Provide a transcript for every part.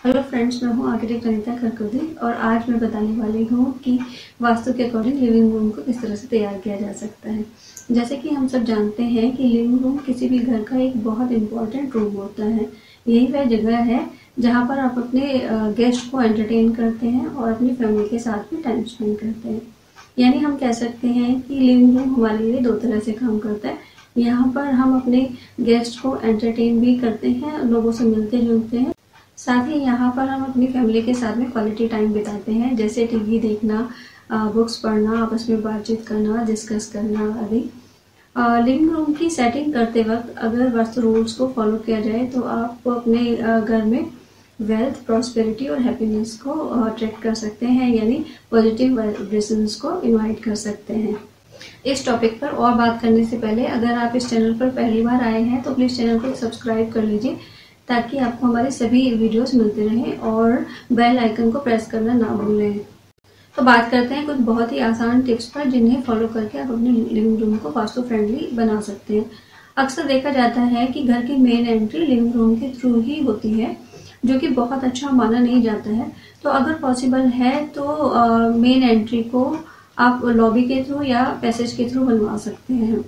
Hello friends, मैं हूं architect Anita खरकुदी और आज मैं बताने वाली हूं कि वास्तु के अकॉर्डिंग लिविंग रूम को किस तरह से तैयार किया जा सकता है। जैसे कि हम सब जानते हैं कि लिविंग रूम किसी भी घर का एक बहुत इम्पोर्टेंट रूम होता है। यही वह जगह है जहां पर आप अपने गेस्ट को एंटरटेन करते हैं और अपनी फैमिली के साथ भी टाइम स्पेंड करते हैं। यानी हम कह सकते हैं कि लिविंग रूम हमारे लिए दो तरह से काम करता है। यहाँ पर हम अपने गेस्ट को एंटरटेन भी करते हैं, लोगों से मिलते जुलते हैं, साथ ही यहाँ पर हम अपनी फैमिली के साथ में क्वालिटी टाइम बिताते हैं, जैसे टीवी देखना, बुक्स पढ़ना, आपस में बातचीत करना, डिस्कस करना आदि। लिविंग रूम की सेटिंग करते वक्त अगर वास्तु रूल्स को फॉलो किया जाए तो आप अपने घर में वेल्थ, प्रॉस्पेरिटी और हैप्पीनेस को अट्रैक्ट कर सकते हैं, यानी पॉजिटिव वाइब्रेशंस को इनवाइट कर सकते हैं। इस टॉपिक पर और बात करने से पहले अगर आप इस चैनल पर पहली बार आए हैं तो प्लीज़ चैनल को सब्सक्राइब कर लीजिए ताकि आपको हमारे सभी वीडियोस मिलते रहें और बेल आइकन को प्रेस करना ना भूलें। तो बात करते हैं कुछ बहुत ही आसान टिप्स पर जिन्हें फॉलो करके आप अपने लिविंग रूम को वास्तु फ्रेंडली बना सकते हैं। अक्सर देखा जाता है कि घर की मेन एंट्री लिविंग रूम के थ्रू ही होती है, जो कि बहुत अच्छा माना नहीं जाता है। तो अगर पॉसिबल है तो मेन एंट्री को आप लॉबी के थ्रू या पैसेज के थ्रू बनवा सकते हैं।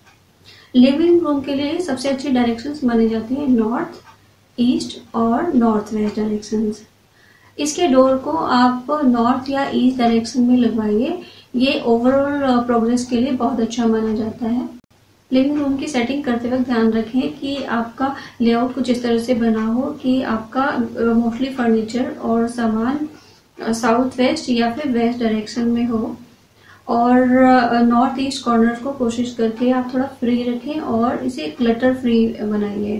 लिविंग रूम के लिए सबसे अच्छी डायरेक्शंस मानी जाती है नॉर्थ, ईस्ट और नॉर्थ वेस्ट डायरेक्शंस। इसके डोर को आप नॉर्थ या ईस्ट डायरेक्शन में लगवाइए, ये ओवरऑल प्रोग्रेस के लिए बहुत अच्छा माना जाता है। लिविंग रूम की सेटिंग करते वक्त ध्यान रखें कि आपका लेआउट कुछ इस तरह से बना हो कि आपका मोस्टली फर्नीचर और सामान साउथ वेस्ट या फिर वेस्ट डायरेक्शन में हो, और नॉर्थ ईस्ट कॉर्नर को कोशिश करके आप थोड़ा फ्री रखें और इसे क्लटर फ्री बनाइए।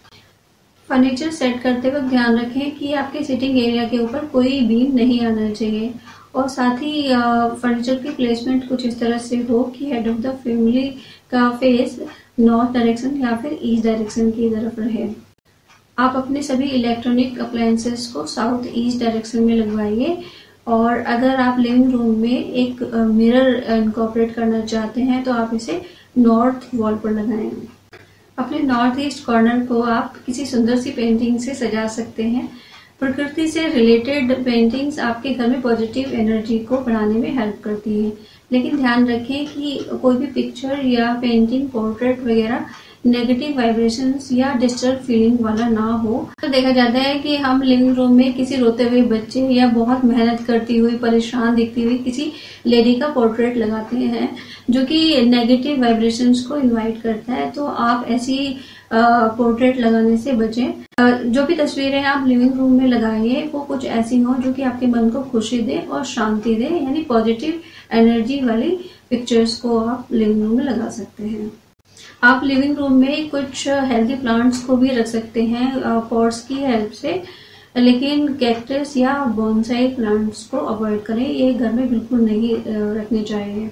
फर्नीचर सेट करते वक्त ध्यान रखें कि आपके सिटिंग एरिया के ऊपर कोई बीम नहीं आना चाहिए, और साथ ही फर्नीचर की प्लेसमेंट कुछ इस तरह से हो कि हेड ऑफ द फैमिली का फेस नॉर्थ डायरेक्शन या फिर ईस्ट डायरेक्शन की तरफ रहे। आप अपने सभी इलेक्ट्रॉनिक अप्लायंसेस को साउथ ईस्ट डायरेक्शन में लगवाइए, और अगर आप लिविंग रूम में एक मिरर इनकॉर्पोरेट करना चाहते हैं तो आप इसे नॉर्थ वॉल पर लगाएं। अपने नॉर्थ ईस्ट कॉर्नर को आप किसी सुंदर सी पेंटिंग से सजा सकते हैं। प्रकृति से रिलेटेड पेंटिंग्स आपके घर में पॉजिटिव एनर्जी को बढ़ाने में हेल्प करती हैं, लेकिन ध्यान रखें कि कोई भी पिक्चर या पेंटिंग, पोर्ट्रेट वगैरह नेगेटिव वाइब्रेशंस या डिस्टर्ब फीलिंग वाला ना हो। तो देखा जाता है कि हम लिविंग रूम में किसी रोते हुए बच्चे या बहुत मेहनत करती हुई, परेशान दिखती हुई किसी लेडी का पोर्ट्रेट लगाते हैं, जो कि नेगेटिव वाइब्रेशंस को इनवाइट करता है। तो आप ऐसी पोर्ट्रेट लगाने से बचें। जो भी तस्वीरें आप लिविंग रूम में लगाइए वो कुछ ऐसी हो जो कि आपके मन को खुशी दे और शांति दे, यानी पॉजिटिव एनर्जी वाली पिक्चर्स को आप लिविंग रूम में लगा सकते हैं। आप लिविंग रूम में कुछ हेल्दी प्लांट्स को भी रख सकते हैं पॉट्स की हेल्प से, लेकिन कैक्टस या बोनसाई प्लांट्स को अवॉइड करें, ये घर में बिल्कुल नहीं रखने चाहिए।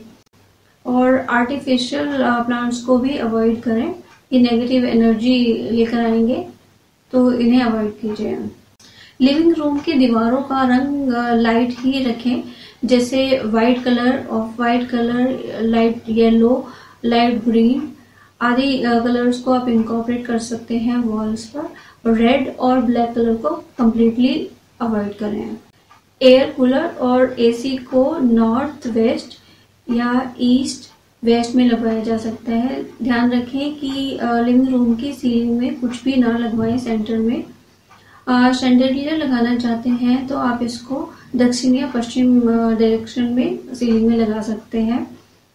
और आर्टिफिशियल प्लांट्स को भी अवॉइड करें, ये नेगेटिव एनर्जी लेकर आएंगे, तो इन्हें अवॉइड कीजिए। लिविंग रूम की दीवारों का रंग लाइट ही रखें, जैसे white colour, off white colour, light yellow, light green आदि कलर्स को आप इनकॉर्पोरेट कर सकते हैं वॉल्स पर। रेड और ब्लैक कलर को कंप्लीटली अवॉइड करें। एयर कूलर और एसी को नॉर्थ वेस्ट या ईस्ट वेस्ट में लगवाया जा सकता है। ध्यान रखें कि लिविंग रूम की सीलिंग में कुछ भी ना लगवाएं सेंटर में। शैंडेलियर लगाना चाहते हैं तो आप इसको दक्षिण या पश्चिम डायरेक्शन में सीलिंग में लगा सकते हैं।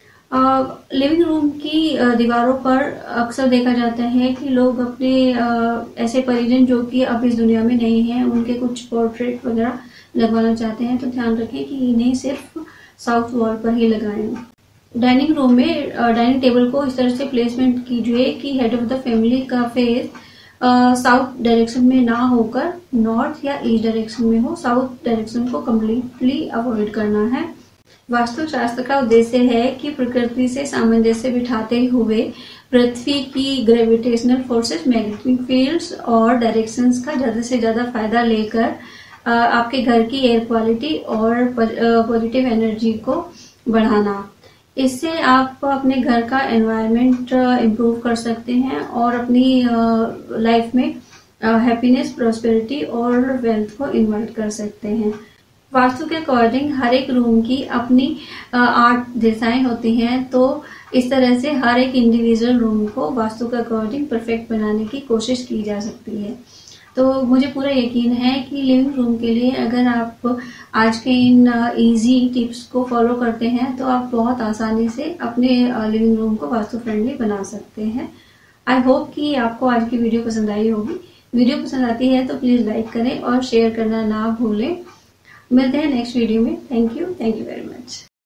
लिविंग रूम की दीवारों पर अक्सर देखा जाता है कि लोग अपने ऐसे परिजन जो कि अब इस दुनिया में नहीं है, उनके कुछ पोर्ट्रेट वगैरह लगवाना चाहते हैं, तो ध्यान रखें कि इन्हें सिर्फ साउथ वॉल पर ही लगाएं। डाइनिंग रूम में डाइनिंग टेबल को इस तरह से प्लेसमेंट कीजिए कि हेड ऑफ द फैमिली का फेस साउथ डायरेक्शन में ना होकर नॉर्थ या ईस्ट डायरेक्शन में हो। साउथ डायरेक्शन को कम्प्लीटली अवॉइड करना है। वास्तु शास्त्र का उद्देश्य है कि प्रकृति से सामंजस्य बिठाते हुए पृथ्वी की ग्रेविटेशनल फोर्सेस, मैग्नेटिक फील्ड्स और डायरेक्शंस का ज्यादा से ज्यादा फायदा लेकर आपके घर की एयर क्वालिटी और पॉजिटिव एनर्जी को बढ़ाना। इससे आप अपने घर का एनवायरनमेंट इम्प्रूव कर सकते हैं और अपनी लाइफ में हैप्पीनेस, प्रॉस्पेरिटी और वेल्थ को इन्वाइट कर सकते हैं। वास्तु के अकॉर्डिंग हर एक रूम की अपनी आर्ट दिशाएं होती हैं, तो इस तरह से हर एक इंडिविजुअल रूम को वास्तु के अकॉर्डिंग परफेक्ट बनाने की कोशिश की जा सकती है। तो मुझे पूरा यकीन है कि लिविंग रूम के लिए अगर आप आज के इन इजी टिप्स को फॉलो करते हैं तो आप बहुत आसानी से अपने लिविंग रूम को वास्तु फ्रेंडली बना सकते हैं। आई होप कि आपको आज की वीडियो पसंद आई होगी। वीडियो पसंद आती है तो प्लीज लाइक करें और शेयर करना ना भूलें। मिलते हैं नेक्स्ट वीडियो में। Thank you very much.